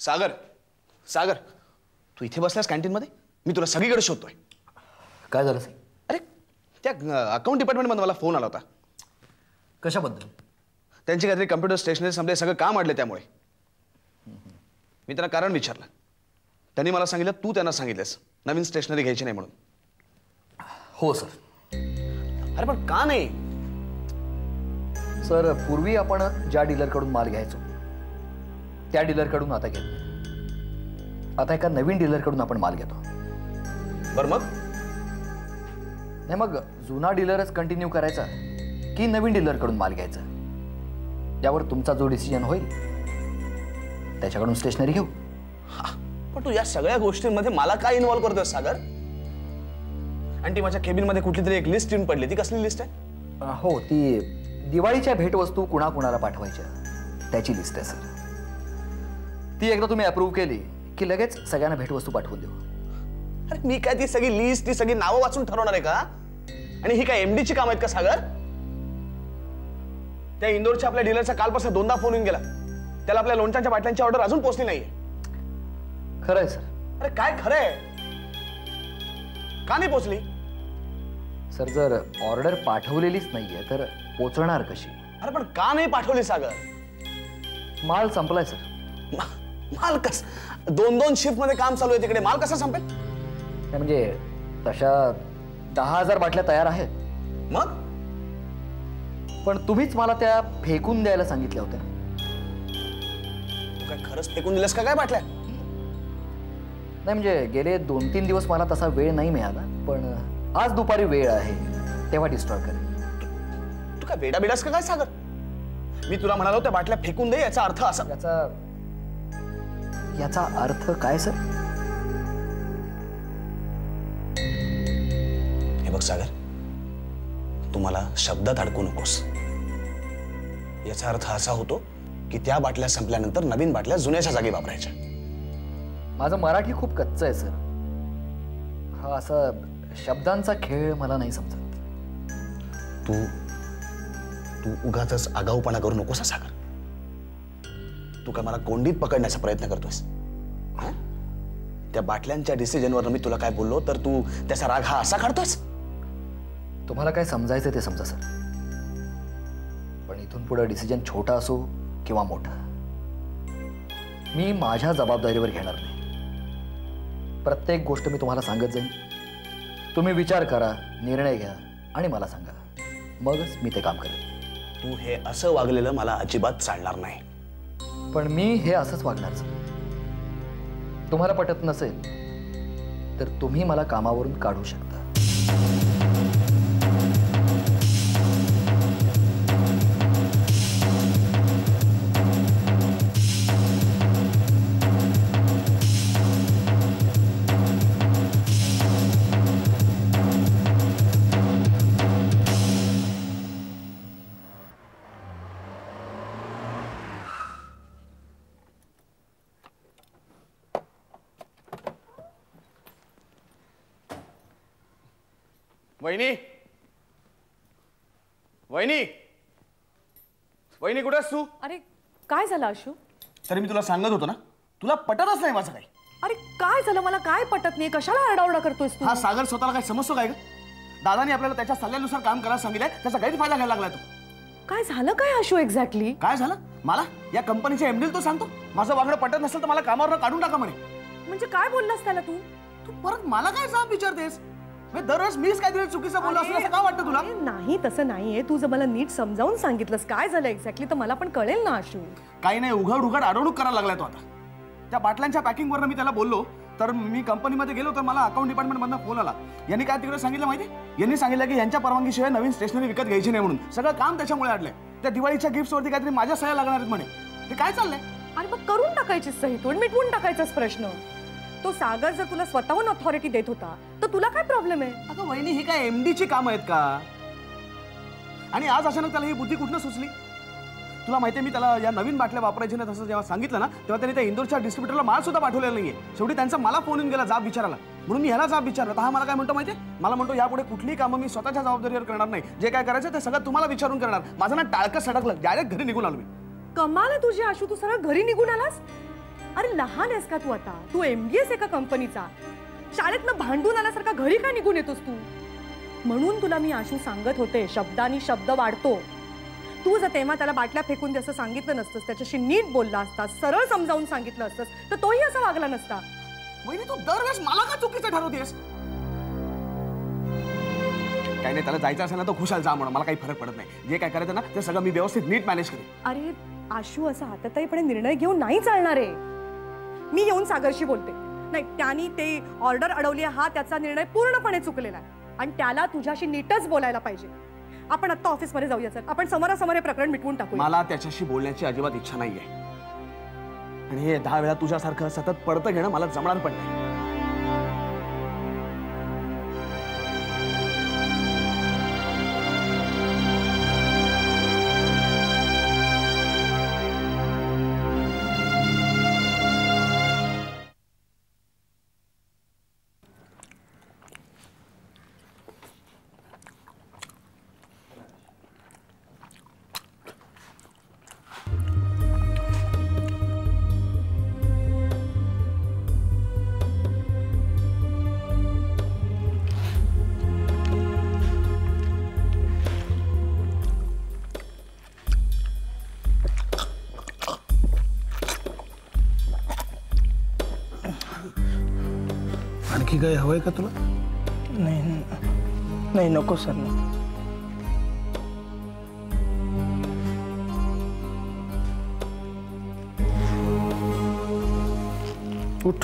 सागर, सागर, तू इथे बसलास कॅन्टीन मध्ये? मी तुला सगळीकडे शोधतोय. काय झालं? अरे त्या अकाउंट डिपार्टमेंटमध्ये मला फोन आला होता. कशाबद्दल? त्यांची काहीतरी कम्प्युटर स्टेशनरी संपले, सगळं काम अडले त्यामुळे. मी त्यांना कारण विचारलं. त्यांनी मला सांगितलं तू त्यांना सांगितलंस नवीन स्टेशनरी घ्यायची नाही म्हणून. हो सर. अरे पण का नाही? सर, पूर्वी आपण ज्या डीलरकडून माल घ्यायचो त्या डीलरकडून आता घेतो. आता एका नवीन डीलरकडून आपण माल घेतो. बरं मग? नाही, मग जुना डीलरच कंटिन्यू करायचा की नवीन डीलरकडून माल घ्यायचा यावर तुमचा जो डिसिजन होईल त्याच्याकडून स्टेशनरी घेऊ. पण तू या सगळ्या गोष्टींमध्ये मला काय इन्व्हॉल्व करतोय सागर? आणि ती माझ्या केबिन मध्ये कुठली तरी एक लिस्ट येऊन पडली. ती कसली लिस्ट आहे? हो, ती दिवाळीच्या भेटवस्तू कुणाकुणाला पाठवायच्या त्याची लिस्ट आहे सर. ती एकदा तुम्ही अप्रूव्ह केली की लगेच सगळ्यांना भेटवस्तू पाठवून देऊ. अरे मी काय ती सगळी लिस्ट, ती सगळी नावं वाचून ठरवणार आहे का? आणि ही काय एमडी ची काम आहेत का सागर? त्या इंदोरच्या आपल्या डीलरचा कालपासून 2दा फोन येऊन गेला. त्याला आपल्या लोणच्यांच्या बाटल्यांची ऑर्डर अजून पोहोचली नाहीये. खरंय सर. अरे काय खरंय? का नाही पोहोचली? सर, जर ऑर्डर पाठवलेलीच नाहीये तर पोचणार कशी? अरे पण का नाही पाठवली सागर? माल संपलाय सर. माल कस? 2-2 शिफ्ट मध्ये काम चालू आहे तिकडे, माल कसा संपेल? म्हणजे तशा 10,000 बाटल्या तयार आहेत. मग पण तुम्हीच मला त्या फेकून द्यायला सांगितल्या होत्या. तू काय खरंच फेकून दिलंस का काय बाटल्या? नाही, म्हणजे गेले 2-3 दिवस मला तसा वेळ नाही मिळाला, पण आज दुपारी वेळ आहे तेव्हा डिस्ट्रॉय करेन. तू काय वेडा बिडास का काय सागर? मी तुला म्हणालो त्या बाटल्या फेकून दे, याचा अर्थ असा. याचा अर्थ काय सर? हे बघ सागर, तू मला शब्दात अडकू नकोस. याचा अर्थ असा होतो की त्या बाटल्या संपल्यानंतर नवीन बाटल्या जुन्याच्या जागी वापरायच्या. माझं मराठी खूप कच्चं आहे सर. हा असा शब्दांचा खेळ मला नाही समजत. तू तू उगाचच आगाऊपणा करू नकोस सागर. तू काय मला कोंडीत पकडण्याचा प्रयत्न करतोयस? त्या बाटल्यांच्या डिसिजनवर मी तुला काय बोललो तर तू त्याचा राग हा असा काढतोस? तुम्हाला काय समजायचं ते समजा सर. पण इथून पुढे डिसिजन छोटा असो किंवा मोठा, मी माझ्या जबाबदारीवर घेणार नाही. प्रत्येक गोष्ट मी तुम्हाला सांगत जाईन. तुम्ही विचार करा, निर्णय घ्या आणि मला सांगा. मगच मी ते काम करेन. तू हे असं वागलेलं मला अजिबात चालणार नाही. पण मी हे असंच वागणार सर. तुम्हाला पटत नसेल तर तुम्ही मला कामावरून काढू शकता. वहिनी, वहिनी, वहिनी कुठे आहेस तू? अरे काय झालं आशू? तरी मी तुला सांगत होतो ना, तुला पटतच नाही माझं काही. अरे काय झालं? मला काय पटत नाही. कशाला आरडाओरडा करतोयस तू? हा सागर स्वतःला काय समजतो काय ग? दादानी आपल्याला त्याच्या सल्ल्यानुसार काम करायला सांगितलंय, त्याचा गैरफायदा घ्यायला लागलाय तू. काय झालं काय आशू एक्झॅक्टली? काय झालं? मला या कंपनीच्या एमडीला तो सांगतो माझं वागणं पटत नसेल तर मला कामावर काढून टाका म्हणे. म्हणजे काय बोललास त्याला तू? तू परत मला काय जाब विचारतेस? दरवेळेस मीच काहीतरी चुकीचं बोललो असं का वाटतं तुला? नाही, तसं नाहीये. तू जर मला नीट समजावून सांगितलंस काय झालं एक्झॅक्टली तर मला पण कळेल ना आशू. काही नाही, उघड उघड अडवणूक करायला लागलाय तो आता. त्या बाटल्यांच्या पॅकिंगवरनं मी त्याला बोललो तर मी कंपनीमध्ये गेलो तर मला अकाउंट डिपार्टमेंटमधनं फोन आला. यांनी काय तिकडे सांगितलं माहिती? यांनी सांगितलं की यांच्या परवानगीशिवाय नवीन स्टेशनरी विकत घ्यायची नाही म्हणून. सगळं काम त्याच्यामुळे अडलंय. त्या दिवाळीच्या गिफ्टवरती काहीतरी माझ्या सह्या लागणार आहेत म्हणे. हे काय चाललंय? अरे मग करून टाकायची सही, तोड मिटवून टाकायचाच प्रश्न. तो सागर जर तुला स्वतःहून अथॉरिटी देत होता तर तुला काय प्रॉब्लेम आहे? अगं वहिनी, ही काय एमडीची काम आहेत का? आणि आज अचानक त्याला ही बुद्धी कुठनं सुचली? तुला माहितीये मी त्याला या नवीन बाटल्या वापरायच्या नाही असं जेव्हा सांगितलं ना तेव्हा त्यांनी त्या इंदोरच्या डिस्ट्रीब्युटरला माल सुद्धा पाठवलेला नाहीये. शेवटी त्यांचा मला फोन येऊन गेला जाब विचारायला. म्हणून मी ह्याला जाब विचारला तर हा मला काय म्हणतो माहितीये? मला म्हणतो यापुढे कुठलीही कामं मी स्वतःच्या जबाबदारीवर करणार नाही. जे काय करायचं ते सगळं तुम्हाला विचारून करणार. माझं ना टाळकं सडकलं. डायरेक्ट घरी निघून आलो मी. कमाल आहे तुझी आशू, तू सरळ घरी निघून आलास? अरे लहान आहेस का तू आता? तू MBS एका कंपनीचा. शाळेतनं भांडून आल्यासारखा घरी काय निघून येतोस तू? म्हणून तुला मी आशू सांगत होते, शब्दानी शब्द वाढतो. तू जर तेव्हा त्याला बाटल्या फेकून असं सांगितलं नसतंस, त्याच्याशी नीट बोलला असतास, सरळ समजावून सांगितलं असतंस, तर तोही असा वागला नसता. वहिनी तू दरवेळेस मला का चुकीचं ठरवतेस? काही नाही, त्याला जायचं असेल ना तो खुशाल जा म्हणून, मला काही फरक पडत नाही. जे काय करायचं ना ते सगळं मी व्यवस्थित नीट मॅनेज करेन. अरे आशू, असा हाताताईपणे निर्णय घेऊन नाही चालणार आहे. मी येऊन सागरशी बोलते. नाही, त्यांनी ते ऑर्डर अडवली, हा त्याचा निर्णय पूर्णपणे चुकलेला आहे आणि त्याला तुझ्याशी नीटच बोलायला पाहिजे. आपण आता ऑफिसमध्ये जाऊया. सर, आपण समोरासमोर हे प्रकरण मिटवून टाकू. मला त्याच्याशी बोलण्याची अजिबात इच्छा नाहीये आणि हे 10 वेळा तुझ्यासारखं सतत पडतं घेणं मला जमणार पण नाही. आणखी काय हवंय का तुला? नाही नाही, नको सर. उठ,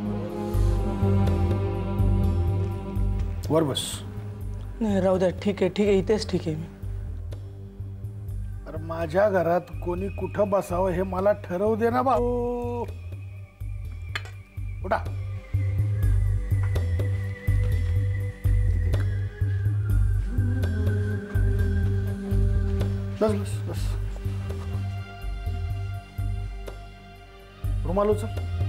वर बस. नाही, राहू द्या. ठीक आहे, इथेच ठीक आहे मी. अरे माझ्या घरात कोणी कुठं बसावं हे मला ठरवू दे ना भाऊ. उठा. बस बस बस. रुमाल उचल.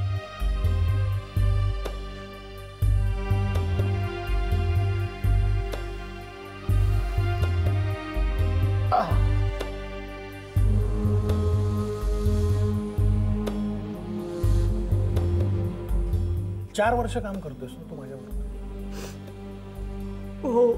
चार वर्ष काम करतोस ना तू माझ्याबरोबर? हो.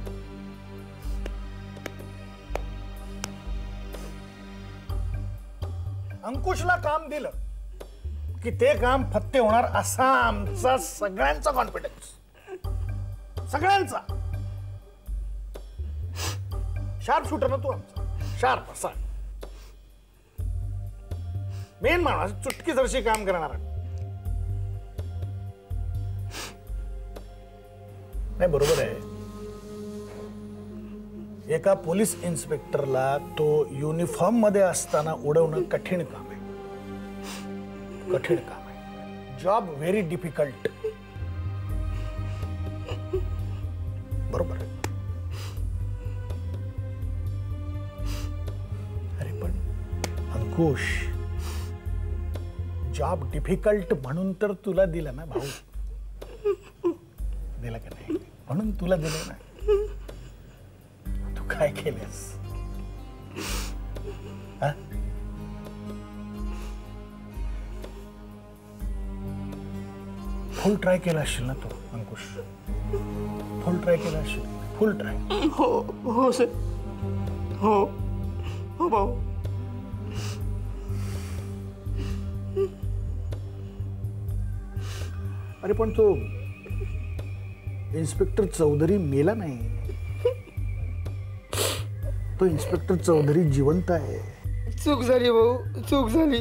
अंकुशला काम दिलं की ते काम फत्ते होणार असा आमचा सगळ्यांचा कॉन्फिडन्स. सगळ्यांचा. शार्प शूटर ना तू आमचा. शार्प असा मेन माणूस, चुटकी जरशी काम करणार. नाही, बरोबर आहे. एका पोलीस इन्स्पेक्टरला तो युनिफॉर्म मध्ये असताना उडवणं कठीण काम आहे. कठीण काम आहे. Job very difficult. बरोबर आहे. अरे पण अंकुश, जॉब डिफिकल्ट म्हणून तर तुला दिलं ना भाऊ. दिला का नाही? म्हणून तुला दिलं ना. तू काय केलंस? फुल ट्राय केला असशील ना तू अंकुश? फुल ट्राय केला असशील? Full try. हो सर. हो भाऊ. अरे पण तो इन्स्पेक्टर चौधरी मेला नाही. तो इन्स्पेक्टर चौधरी जिवंत आहे. चूक झाली भाऊ, चूक झाली.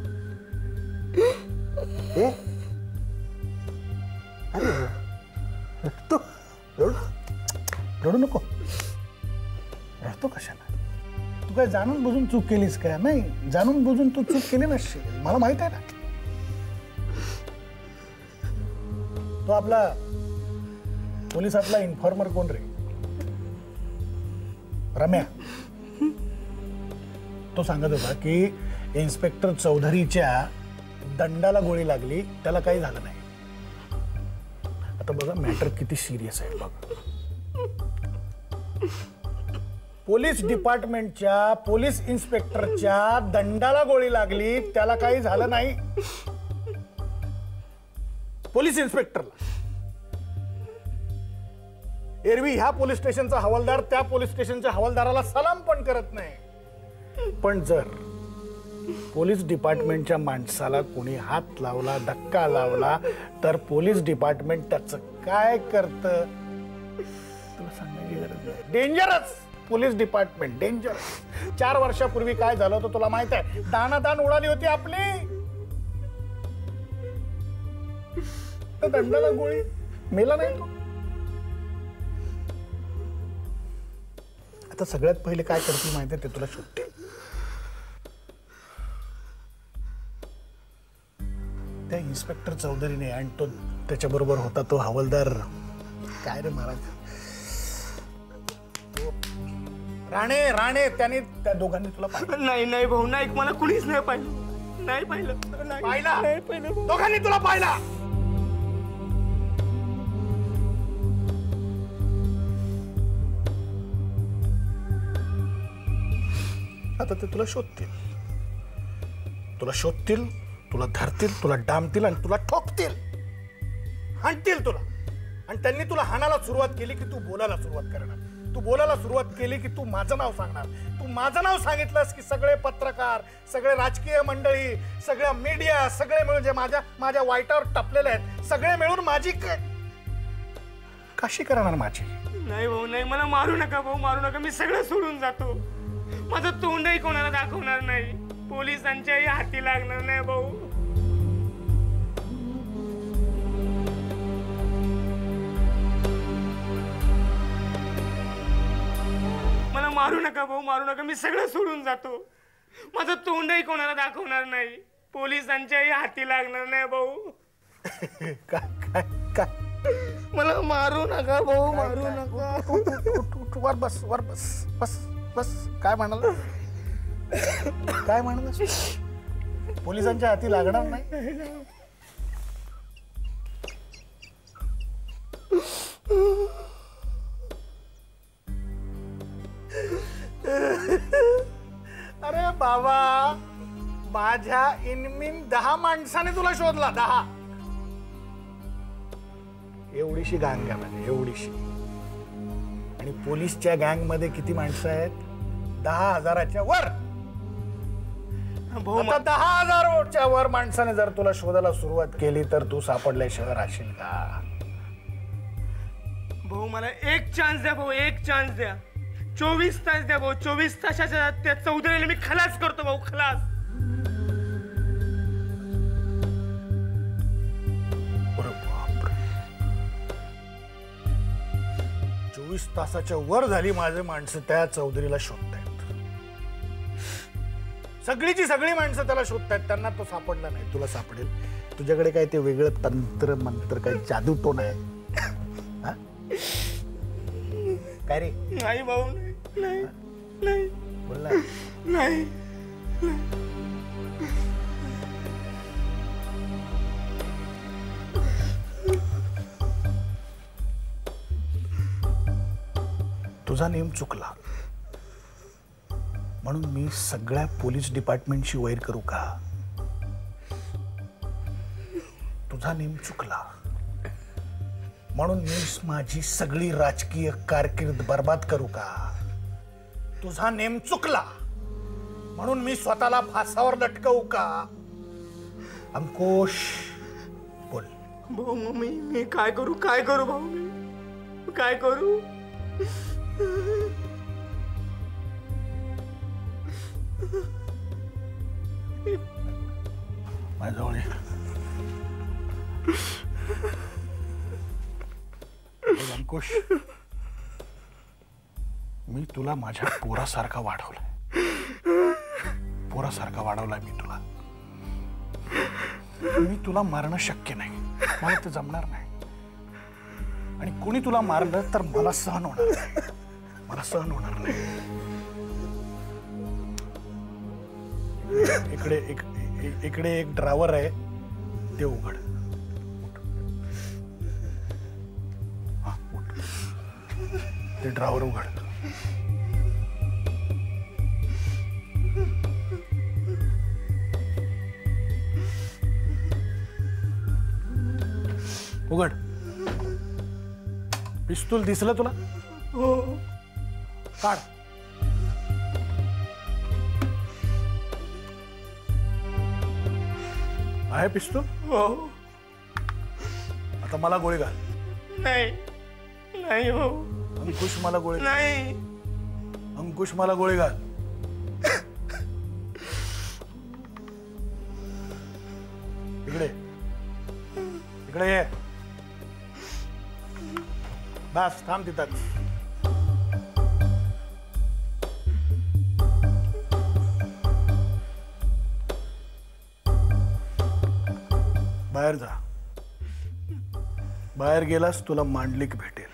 अरे तो रडू नको. रडतो कशाला? तू काय जाणून बुजून चूक केलीस का? नाही, जाणून बुजून तू चूक केली नसशील, मला माहित आहे ना. तो आपला पोलिसातला इन्फॉर्मर कोण रे? रम्या. तो सांगत होता की इन्स्पेक्टर चौधरीच्या दंडाला गोळी लागली, त्याला काही झालं नाही. आता बघा मॅटर किती सिरियस आहे बघ. पोलीस डिपार्टमेंटच्या पोलीस इन्स्पेक्टरच्या दंडाला गोळी लागली, त्याला काही झालं नाही. पोलीस इन्स्पेक्टरला. एरवी ह्या पोलीस स्टेशनचा हवालदार त्या पोलीस स्टेशनच्या हवालदाराला सलाम पण करत नाही. पण जर पोलीस डिपार्टमेंटच्या माणसाला कोणी हात लावला, धक्का लावला, तर पोलीस डिपार्टमेंट त्याचं काय करतं तुला सांगायची गरज नाही. Dangerous police department, dangerous. 4 वर्षापूर्वी काय झालं होतं तुला माहित आहे? दानादान उडाली होती आपली. दंडाला गोळी, मेला नाही तो. आता सगळ्यात पहिले काय करतील माहिती आहे ते तुला शोधते. त्या इन्स्पेक्टर चौधरीने आणि तो त्याच्याबरोबर होता तो हवालदार, काय रे महाराज, राणे राणे, त्याने त्या दोघांनी तुला पाहिलं? नाही नाही भाऊ, नाही, मला कुणीच नाही पाहिलं. नाही पाहिलं. पाहिला? नाही पाहिलं. दोघांनी तुला पाहिला? आता ते तुला शोधतील, तुला शोधतील, तुला धरतील, तुला डांबतील आणि तुला ठोकतील, हाणतील तुला. आणि त्यांनी तुला हाणायला सुरुवात केली की तू बोलायला सुरुवात करणार. तू बोलायला सुरुवात केली की तू माझं नाव सांगणार. तू माझं नाव सांगितलंस की सगळे पत्रकार, सगळे राजकीय मंडळी, सगळ्या मीडिया, सगळे मिळून जे माझ्या वाईटावर टपलेले आहेत, सगळे मिळून माझी काशी करणार माझी. नाही भाऊ, नाही, मला मारू नका भाऊ, मारू नका. मी सगळं सोडून जातो. माझं तोंडही कोणाला दाखवणार नाही. पोलिसांच्याही हाती लागणार नाही भाऊ. मला मारू नका भाऊ, मारू नका. मी सगळं सोडून जातो. माझं तोंडही कोणाला दाखवणार नाही. पोलिसांच्याही हाती लागणार नाही भाऊ. काय मला मारू नका भाऊ, मारू नका. वर बस, वर बस, बस बस. काय म्हणाल? काय म्हणाल? पोलिसांच्या हाती लागणार नाही. अरे बाबा, माझ्या इनमिन 10 माणसाने तुला शोधला. 10. एवढीशी गँग आहे माझी, एवढीशी. आणि पोलीसच्या गँग मध्ये किती माणसं आहेत? 10,000च्या वर. 10,000च्या वर माणसाने जर तुला शोधायला सुरुवात केली तर तू सापडल्याशिवाय राहशील का? भाऊ, मला एक चान्स द्या भाऊ, एक चान्स द्या. 24 तास द्या भाऊ. 24 तासाच्या त्या चौधरीला मी खलास करतो भाऊ, खलास. बापरे, 24 तासाच्या वर झाली माझे माणसं त्या चौधरीला शोधतायत. सगळीची सगळी माणसं त्याला शोधतायत. त्यांना तो सापडला नाही. तुला सापडेल. तुझ्याकडे काय ते वेगळं तंत्र मंत्र, काही जादू टोन आहे? काय रे? नाही भाऊ, नाही नाही बोलला नाही. तुझा नेम चुकला म्हणून मी सगळ्या पोलीस डिपार्टमेंटशी वैर करू का? तुझा नेम चुकला म्हणून मी माझी सगळी राजकीय कारकीर्द बर्बाद करू का? तुझा नेम चुकला म्हणून मी स्वतःला फासावर लटकवू का? अंकुश, बोल. भाऊ, मी काय करू, काय करू भाऊ? मी काय करू? माझ्याजवळ अंकुश, मी तुला माझ्या पोरासारखा वाढवलाय. पोरासारखा वाढवलाय मी तुला. मी तुला मारणं शक्य नाही. मला ते जमणार नाही. आणि कोणी तुला मारलं तर मला सहन होणार नाही. मला सहन होणार नाही. इकडे एक ड्रावर आहे, ते उघड. हा, उठ. ते ड्रावर उघड. उघड. पिस्तूल दिसलं तुला? हो. काढ. आहे पिस्तूल? हो. आता मला गोळी घाल. नाही नाही हो. अंकुश मला गोळी. नाही. अंकुश मला गोळी घाल. इकडे इकडे ये. बस थांब तिथं. बाहेर जा. बाहेर गेलास तुला मांडलिक भेटेल.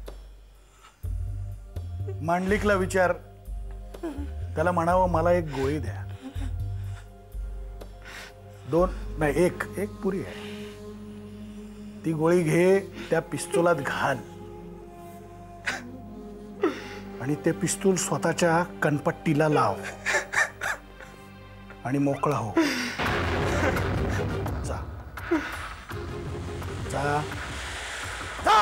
मांडलिकला विचार. त्याला म्हणावं मला एक गोळी द्या. 2 नाही 1 पुरी आहे. ती गोळी घे, त्या पिस्तुलात घाल आणि ते पिस्तूल स्वतःच्या कणपट्टीला लाव आणि मोकळा हो. जा जा जा.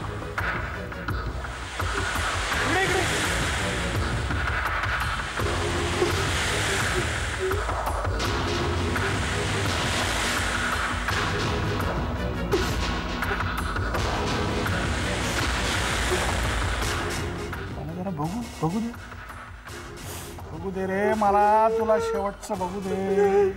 इकडे इकडे. बघू दे. बघू दे रे मला. तुला शेवटचं बघू दे.